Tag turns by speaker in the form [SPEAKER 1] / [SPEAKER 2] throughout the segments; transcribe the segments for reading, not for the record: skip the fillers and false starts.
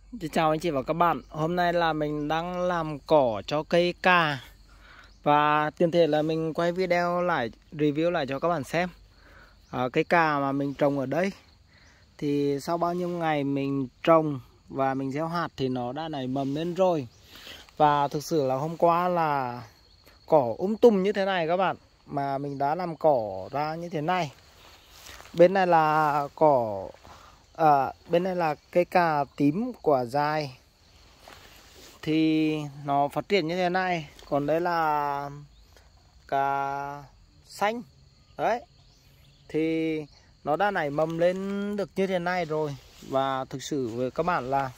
[SPEAKER 1] Xin chào anh chị và các bạn. Hôm nay là mình đang làm cỏ cho cây cà. Và tiền thể là mình quay video lại, review lại cho các bạn xem cây cà mà mình trồng ở đây. Thì sau bao nhiêu ngày mình trồng và mình gieo hạt thì nó đã nảy mầm lên rồi. Và thực sự là hôm qua là cỏ tùm như thế này các bạn. Mà mình đã làm cỏ ra như thế này. Bên này là cỏ bên này là cây cà tím quả dài thì nó phát triển như thế này. Còn đây là cà xanh đấy, thì nó đã nảy mầm lên được như thế này rồi. Và thực sự với các bạn là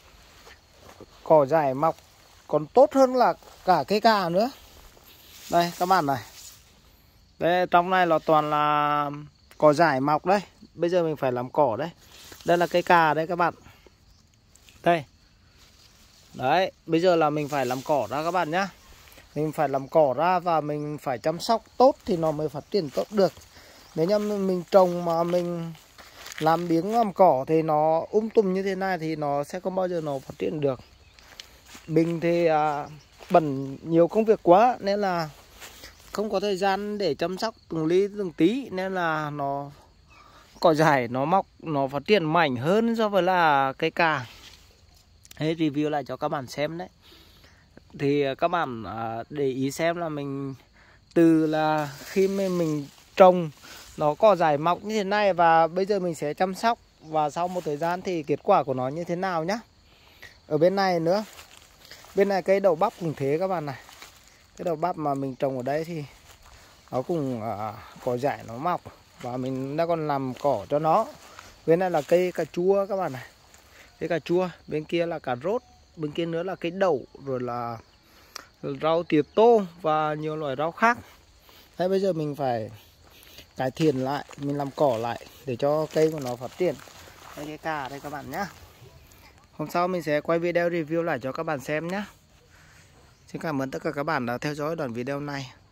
[SPEAKER 1] cỏ dại mọc còn tốt hơn là cả cây cà nữa. Đây các bạn này, đây trong này là toàn là cỏ dại mọc đấy. Bây giờ mình phải làm cỏ đấy. Đây là cây cà đấy các bạn. Đây. Đấy, bây giờ là mình phải làm cỏ ra các bạn nhá. Mình phải làm cỏ ra và mình phải chăm sóc tốt thì nó mới phát triển tốt được. Nếu như mình trồng mà mình làm biếng làm cỏ thì nó tùm như thế này thì nó sẽ không bao giờ nó phát triển được. Mình thì bận nhiều công việc quá nên là không có thời gian để chăm sóc từng ly từng tí, nên là cỏ dại nó mọc, nó phát triển mạnh hơn so với là cây cà. Thế review lại cho các bạn xem đấy. Thì các bạn để ý xem là mình từ là khi mình trồng nó cỏ dại mọc như thế này, và bây giờ mình sẽ chăm sóc và sau một thời gian thì kết quả của nó như thế nào nhá. Ở bên này nữa, bên này cây đậu bắp cũng thế các bạn này. Cái đậu bắp mà mình trồng ở đây thì nó cũng cỏ dại nó mọc và mình đã còn làm cỏ cho nó. Bên này là cây cà chua các bạn này, cây cà chua, bên kia là cà rốt, bên kia nữa là cây đậu, rồi là rau tía tô và nhiều loại rau khác. Thế bây giờ mình phải cải thiện lại, mình làm cỏ lại để cho cây của nó phát triển. Đây cái cà đây các bạn nhá. Hôm sau mình sẽ quay video review lại cho các bạn xem nhé. Xin cảm ơn tất cả các bạn đã theo dõi đoạn video này.